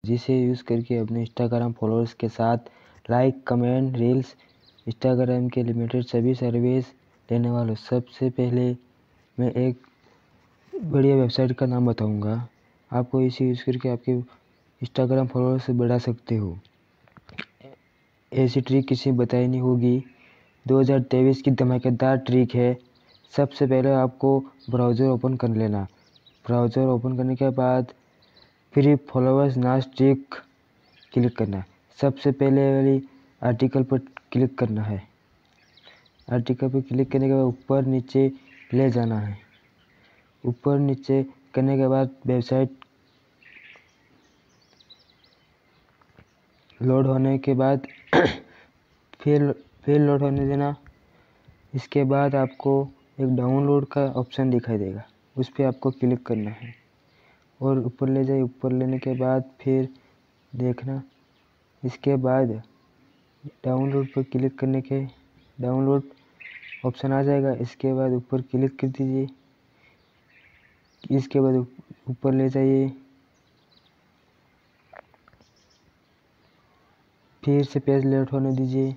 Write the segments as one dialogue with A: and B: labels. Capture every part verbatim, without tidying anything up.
A: जिसे यूज़ करके अपने इंस्टाग्राम फॉलोअर्स के साथ लाइक, कमेंट, रील्स, इंस्टाग्राम के लिमिटेड सभी सर्विस लेने वालों। सबसे पहले मैं एक बढ़िया वेबसाइट का नाम बताऊंगा, आपको इसे यूज़ करके आपके इंस्टाग्राम फॉलोअर्स बढ़ा सकते हो। ऐसी ट्रिक किसी बताई नहीं होगी, दो हज़ार तेईस की धमाकेदार ट्रिक है। सबसे पहले आपको ब्राउज़र ओपन कर लेना। ब्राउज़र ओपन करने के बाद free followers now trick click करना। सबसे पहले वाली आर्टिकल पर क्लिक करना है। आर्टिकल पर क्लिक करने के बाद ऊपर नीचे ले जाना है। ऊपर नीचे करने के बाद वेबसाइट लोड होने के बाद फिर फिर लोड होने देना। इसके बाद आपको एक डाउनलोड का ऑप्शन दिखाई देगा, उस पर आपको क्लिक करना है और ऊपर ले जाए। ऊपर लेने के बाद फिर देखना। इसके बाद डाउनलोड पर क्लिक करने के डाउनलोड ऑप्शन आ जाएगा। इसके बाद ऊपर क्लिक कर दीजिए। इसके बाद ऊपर ले जाइए। फिर से पेज लोड होने दीजिए।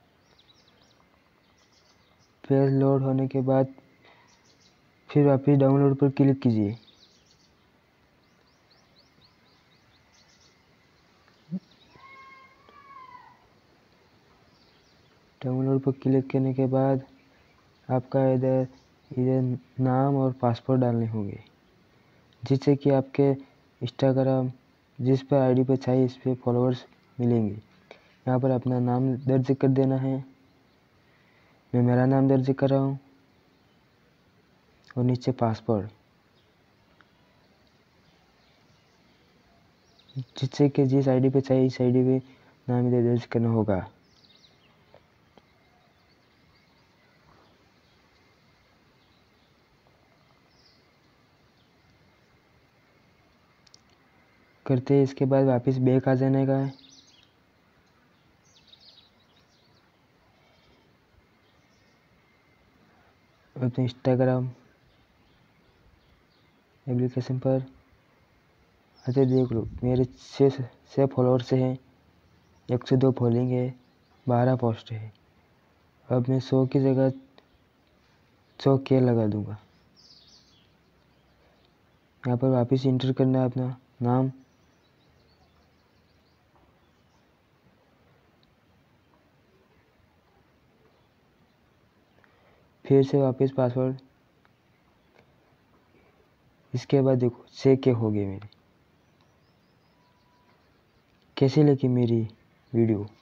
A: पेज लोड होने के बाद फिर वापस डाउनलोड पर क्लिक कीजिए। डाउनलोड पर क्लिक करने के बाद आपका इधर इधर नाम और पासवर्ड डालने होंगे, जिससे कि आपके इंस्टाग्राम जिस पर आईडी पर चाहिए इस पर फॉलोअर्स मिलेंगे। यहाँ पर अपना नाम दर्ज कर देना है। मैं मेरा नाम दर्ज कर रहा हूँ और नीचे पासवर्ड, जिससे कि जिस आईडी पे चाहिए इस आईडी पे नाम इधर दर्ज करना होगा। करते हैं। इसके बाद वापस बैक आ जाने का है। अपने इंस्टाग्राम एप्लीकेशन पर आते देख लो, मेरे छः छः फॉलोअर्स हैं, एक सौ दो फॉलोइंग है, बारह पोस्ट है। अब मैं सौ की जगह सौ के लगा दूंगा। यहाँ पर वापस इंटर करना है अपना नाम, फिर से वापस पासवर्ड। इसके बाद देखो छः के हो गए मेरे। कैसे लगी मेरी वीडियो?